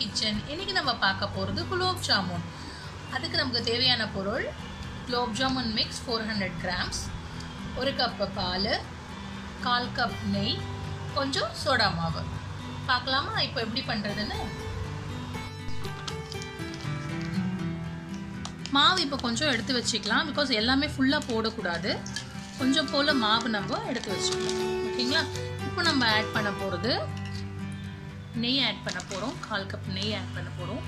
Kitchen. இன்னைக்கு நம்ம பார்க்க போகிறது குலோப் ஜாமுன். அதுக்கு நமக்கு தேவையான பொருள் gulab jamun mix 400 grams, 1 cup பால், 1/4 கப் நெய், கொஞ்சம் சோடா மாவு. பார்க்கலாமா இப்போ எப்படி பண்ணுறதுன்னு? மாவு இப்போ கொஞ்சம் எடுத்து வச்சுக்கலாம், பிகாஸ் எல்லாமே ஃபுல்லாக போடக்கூடாது. கொஞ்சம் போல் மாவு நம்ம எடுத்து வச்சுக்கலாம். ஓகேங்களா? இப்போ நம்ம ஆட் பண்ண போகிறது நெய் ஆட் பண்ண போகிறோம். 1/4 கப் நெய் ஆட் பண்ண போகிறோம்.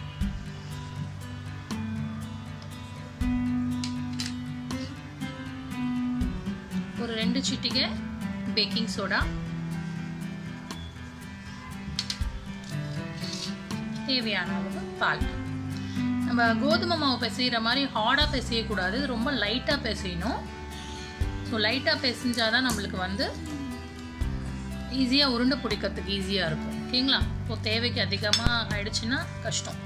ஒரு 2 சிட்டிகை பேக்கிங் சோடா, தேவையான அளவு பால். நம்ம கோதுமை மாவு பிசைகிற மாதிரி ஹார்டாக பிசையக்கூடாது, ரொம்ப லைட்டாக பிசையணும். ஸோ லைட்டாக பிசைஞ்சாதான் நம்மளுக்கு வந்து ஈஸியாக உருண்டை பிடிக்கிறதுக்கு ஈஸியாக இருக்கும். ஓகேங்களா? இப்போ தேவைக்கு அதிகமாக ஆயிடுச்சுன்னா கஷ்டம்.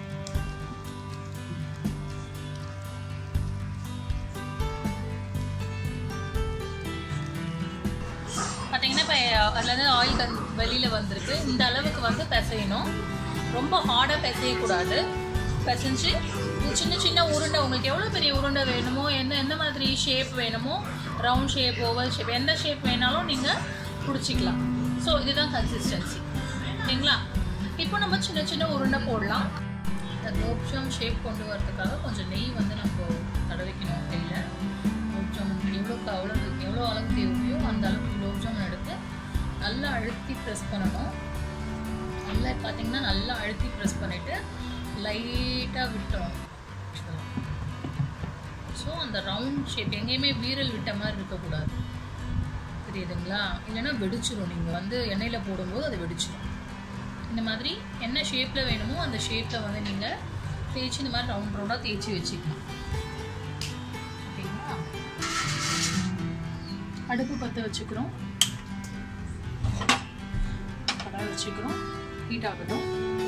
பார்த்தீங்கன்னா இப்போ அதுலேருந்து ஆயில் வெளியில் வந்திருக்கு. இந்த அளவுக்கு வந்து பிசையணும், ரொம்ப ஹார்டாக பிசையக்கூடாது. பிசைஞ்சு சின்ன சின்ன உருண்டை, உங்களுக்கு எவ்வளோ பெரிய உருண்டை வேணுமோ, எந்த மாதிரி ஷேப் வேணுமோ, ரவுண்ட் ஷேப், ஓவல் ஷேப், எந்த ஷேப் வேணாலும் நீங்கள் பிடிச்சிக்கலாம். ஸோ இதுதான் கன்சிஸ்டன்சி. ஓகேங்களா? இப்போ நம்ம சின்ன சின்ன உருண்டை போடலாம். இந்த குலோப் ஜாம் ஷேப் கொண்டு வரதுக்காக கொஞ்சம் நெய் வந்து நம்ம தடவிக்கணும் கையில். குலோப் ஜாமுன் எவ்வளோ அளவு தேவையோ அந்த அளவுக்கு குலோப் ஜாமுன் எடுத்து நல்லா அழுத்தி ப்ரெஸ் பண்ணணும். நல்லா பார்த்தீங்கன்னா நல்லா அழுத்தி ப்ரெஸ் பண்ணிவிட்டு லைட்டாக விட்டோம். ஸோ அந்த ரவுண்ட் ஷேப் எங்கேயுமே வீரல் விட்ட மாதிரி இருக்கக்கூடாது, தெரியுதுங்களா? இல்லைன்னா வெடிச்சிடும். நீங்கள் வந்து எண்ணெயில் போடும்போது அது வெடிச்சிடும். இந்த மாதிரி என்ன ஷேப்பில் வேணுமோ அந்த ஷேப்பில் வந்து நீங்கள் தேய்ச்சி இந்த மாதிரி ரவுண்ட் ரவுண்டாக தேய்ச்சி வச்சுக்கலாம். ஓகேங்களா? அடுப்பு பற்ற வச்சுக்கிறோம், கடாய் வச்சுக்கிறோம், ஹீட் ஆகட்டும்.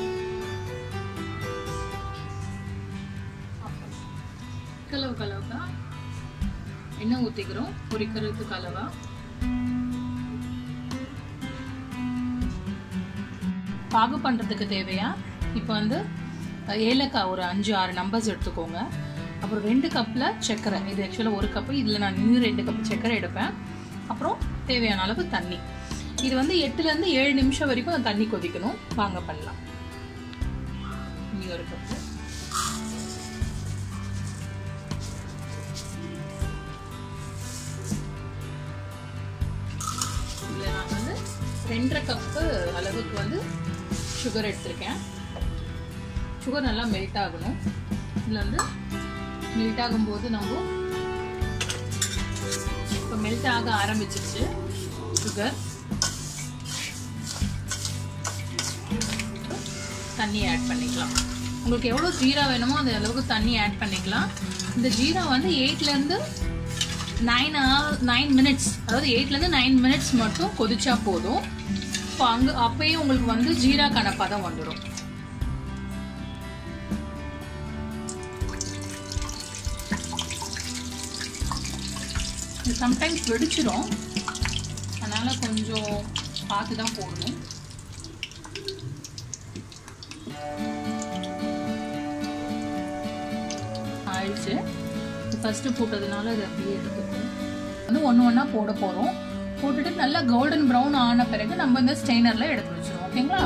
கலவுக்கா எண்ணெய் ஊற்றிக்கிறோம், பொரிக்கிறதுக்கு அளவா. பாகு பண்ணுறதுக்கு தேவையா இப்போ வந்து ஏலக்காய் ஒரு 5-6 நம்பர்ஸ் எடுத்துக்கோங்க. அப்புறம் 2 கப்பில் சர்க்கரை, இது ஆக்சுவலாக 1 கப்பு, இதில் நான் இன்னும் 2 கப்பு சர்க்கரை எடுப்பேன். அப்புறம் தேவையான அளவு தண்ணி. இது வந்து 8லேருந்து 7 நிமிஷம் வரைக்கும் அந்த தண்ணி கொதிக்கணும். வாங்க பண்ணலாம். இங்கே 1 கப்பு, இதில் நான் வந்து 2.5 கப்பு அளவுக்கு வந்து சுகர் எடுத்திருக்கேன். சுகர் நல்லா மெல்ட் ஆகணும். இதில் வந்து மெல்ட் ஆகும்போது நம்ம இப்போ மெல்ட் ஆக ஆரம்பிச்சிருச்சு சுகர். தண்ணி ஆட் பண்ணிக்கலாம். உங்களுக்கு எவ்வளோ ஜீரா வேணுமோ அந்த அளவுக்கு தண்ணி ஆட் பண்ணிக்கலாம். இந்த ஜீரா வந்து 8லேருந்து 9 மினிட்ஸ், அதாவது 8லேருந்து 9 மினிட்ஸ் மட்டும் கொதிச்சா போதும். இப்போ அப்பயே உங்களுக்கு வந்து ஜீரா கணப்பாக வந்துடும். சம்டைம்ஸ் வெடிச்சிடும், அதனால் கொஞ்சம் பார்த்து தான் போடணும். ஆயிடுச்சு. ஃபஸ்ட்டு போட்டதுனால அது அப்படியே எடுத்துக்கணும். வந்து ஒன்று போட போகிறோம். போட்டுட்டு நல்லா கோல்டன் ப்ரௌன் ஆன பிறகு நம்ம இந்த ஸ்டெய்னரில் எடுத்து வச்சிருவோம். ஓகேங்களா?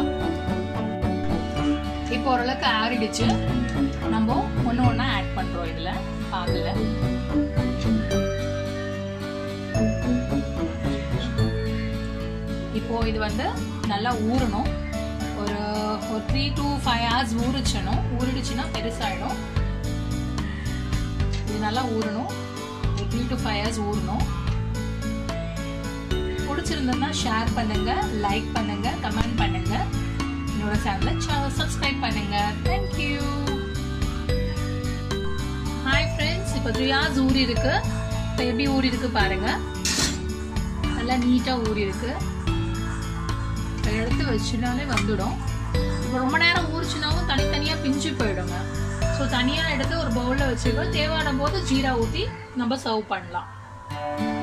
இப்போ ஓரளவுக்கு ஆறிடுச்சு. நம்ம ஒன்று ஆட் பண்ணுறோம் இதில் பாகில். இப்போ இது வந்து நல்லா ஊறணும். ஒரு 3 to 5 hours ஊறிடுச்சுன்னா பெருசாகிடும். இது நல்லா ஊறணும். ஒரு 3 to 5 hours ஊறணும். பிடிச்சிருந்ததுன்னா ஷேர் பண்ணுங்க, லைக் பண்ணுங்க, கமெண்ட் பண்ணுங்க. என்னோட சேனலை சப்ஸ்கிரைப் பண்ணுங்க. தேங்க்யூ. ஹாய் ஃப்ரெண்ட்ஸ், இப்போ 3 hours ஊறி இருக்கு. இப்போ எப்படி ஊறி இருக்கு பாருங்க, நல்லா நீட்டாக ஊறி இருக்கு. இப்போ எடுத்து வச்சுனாலே வந்துடும். இப்போ ரொம்ப நேரம் ஊறிச்சுனாவும் தனித்தனியாக பிஞ்சு போயிடுங்க. ஸோ தனியாக எடுத்து ஒரு பவுலில் வச்சுக்கோ. தேவையான போது ஜீரா ஊற்றி நம்ம சர்வ் பண்ணலாம்.